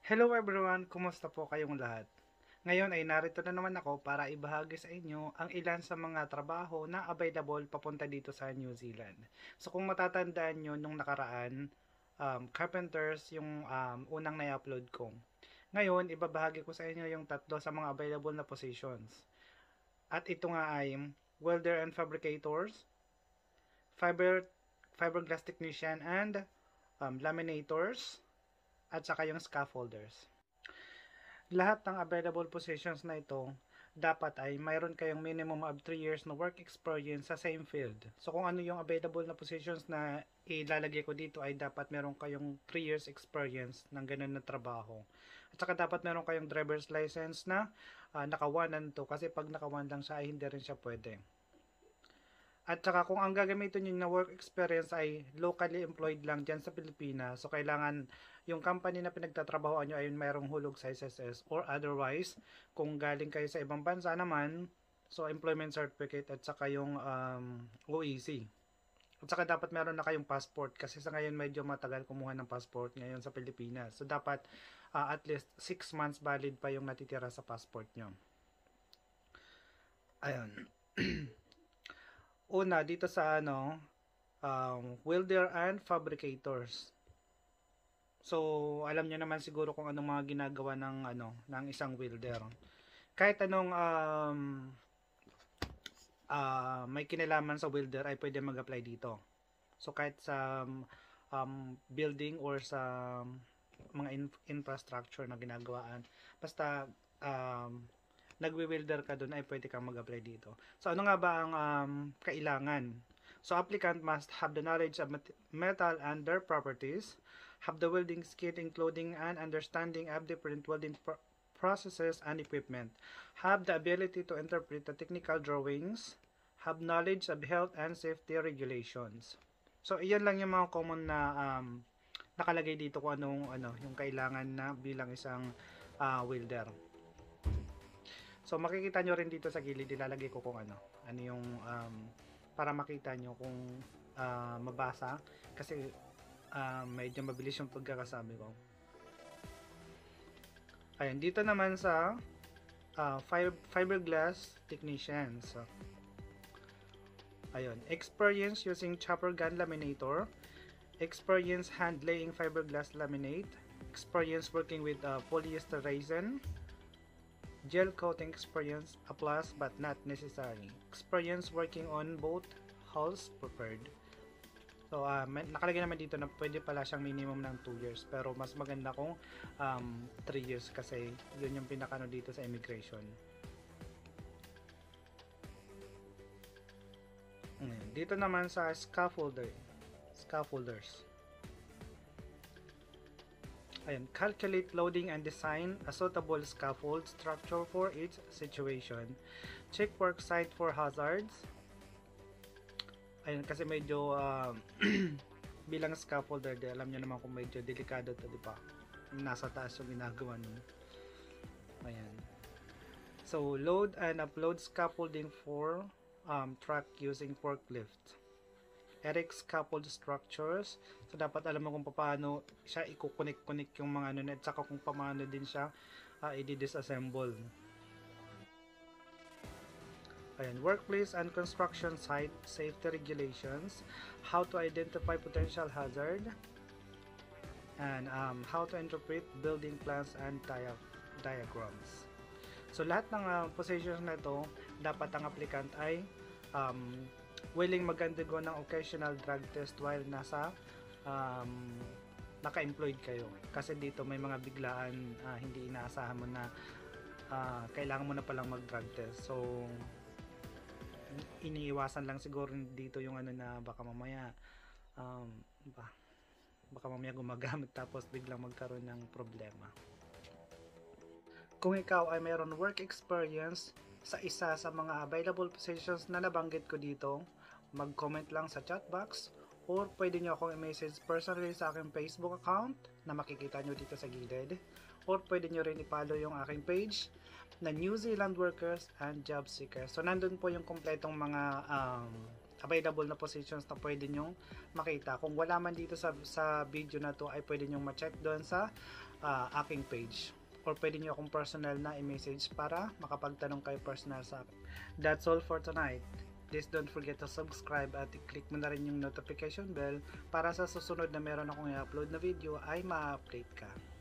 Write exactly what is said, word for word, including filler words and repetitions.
Hello everyone! Kumusta po kayong lahat? Ngayon ay narito na naman ako para ibahagi sa inyo ang ilan sa mga trabaho na available papunta dito sa New Zealand. So kung matatandaan nyo nung nakaraan, um, carpenters yung um, unang na-upload ko. Ngayon, ibabahagi ko sa inyo yung tatlo sa mga available na positions. At ito nga ay welder and fabricators, fiber, fiberglass technician and um, laminators, at saka yung scaffolders. Lahat ng available positions na ito, dapat ay mayroon kayong minimum of three years na work experience sa same field. So kung ano yung available na positions na ilalagay ko dito ay dapat meron kayong three years experience ng ganun na trabaho. At saka dapat meron kayong driver's license na uh, naka one and two kasi pag naka one lang siya ay hindi rin siya pwede. At saka kung ang gagamitin nyo na work experience ay locally employed lang dyan sa Pilipinas, so kailangan yung company na pinagtatrabahoan nyo ay mayroong hulog sa S S S, or otherwise, kung galing kayo sa ibang bansa naman, so employment certificate at saka yung um, O E C. At saka dapat meron na kayong passport kasi sa ngayon medyo matagal kumuha ng passport ngayon sa Pilipinas. So dapat uh, at least six months valid pa yung natitira sa passport nyo. Ayun. Una, dito sa ano, um, welder and fabricators. So, alam niyo naman siguro kung anong mga ginagawa ng ano, ng isang welder. Kahit anong um, uh, may kinalaman sa welder ay pwede mag-apply dito. So, kahit sa um, building or sa mga in- infrastructure na ginagawaan, basta um, nagwi-welder ka doon ay pwede kang mag-apply dito. So ano nga ba ang um, kailangan? So applicant must have the knowledge of metal and their properties, have the welding skill including an understanding of different welding pro processes and equipment, have the ability to interpret the technical drawings, have knowledge of health and safety regulations. So iyan lang yung mga common na um, nakalagay dito kung anong ano, yung kailangan na bilang isang uh, welder. So makikita nyo rin dito sa gilid, ilalagay ko kung ano, ano yung um, para makita nyo kung uh, mabasa kasi uh, medyo mabilis yung pagkakasabi ko. Ayan, dito naman sa uh, fiberglass technician. So, ayun, experience using chopper gun laminator, experience hand laying fiberglass laminate, experience working with uh, polyester resin, gel coating experience, a plus but not necessary. Experience working on both hulls preferred. So, uh, nakalagay naman dito na pwede pala siyang minimum ng two years. Pero mas maganda kung um, three years kasi yun yung pinakano dito sa immigration. Dito naman sa scaffolder, scaffolders. Ayan, calculate loading and design a suitable scaffold structure for each situation. Check work site for hazards. Ayan, kasi medyo uh, bilang scaffolder, di, alam nyo naman kung medyo delikado to, di ba? Nasa taas yung ginagawa nun. Ayan. So, load and upload scaffolding for um, truck using forklift. Erect scaffold structures. So, dapat alam mo kung paano siya i-connect-connect yung mga ano at saka kung paano din siya uh, i-disassemble. Ayan, workplace and construction site safety regulations, how to identify potential hazard, and um, how to interpret building plans and dia diagrams. So, lahat ng uh, positions na ito, dapat ang applicant ay um, willing mag-undergo ng occasional drug test while nasa um, naka-employed kayo. Kasi dito may mga biglaan uh, hindi inaasahan mo na uh, kailangan mo na palang mag-drug test. So, iniiwasan lang siguro dito yung ano na baka mamaya um, ba, baka mamaya gumagamit tapos biglang magkaroon ng problema. Kung ikaw ay mayroon work experience sa isa sa mga available positions na nabanggit ko dito, mag-comment lang sa chat box or pwede nyo akong i-message personally sa aking Facebook account na makikita nyo dito sa gilid, or pwede nyo rin i-follow yung aking page na New Zealand Workers and Job Seekers. So nandun po yung kompletong mga um, available na positions na pwede nyong makita. Kung wala man dito sa, sa video na to ay pwede nyong ma-check doon sa uh, aking page. Or pwede nyo akong personal na i-message para makapagtanong kayo personal sa akin. That's all for tonight. Please don't forget to subscribe at i-click mo na rin yung notification bell para sa susunod na meron akong i-upload na video ay ma-update ka.